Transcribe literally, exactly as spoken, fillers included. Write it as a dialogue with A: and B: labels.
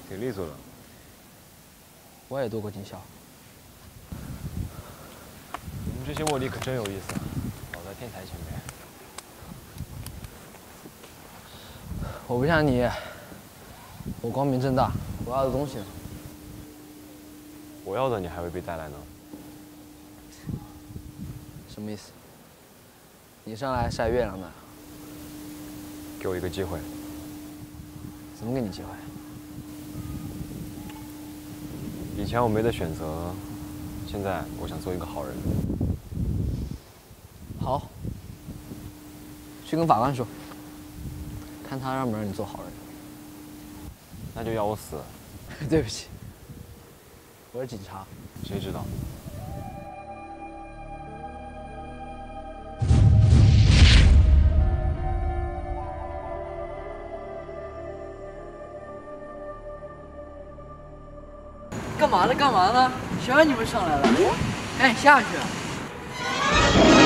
A: 挺利索的。
B: 我也读过警校。
A: 你们这些卧底可真有意思啊，老在天台前面。
B: 我不像你，我光明正大，我要的东西呢？
A: 我要的你还未被带来呢。
B: 什么意思？你上来晒月亮的？
A: 给我一个机会。
B: 怎么给你机会？
A: 以前我没得选择，现在我想做一个好人。
B: 好，去跟法官说，看他让不让你做好人。
A: 那就要我死。
B: 对不起，我是警察。
A: 谁知道？
C: 干嘛呢？干嘛呢？谁让你们上来了？赶紧下去！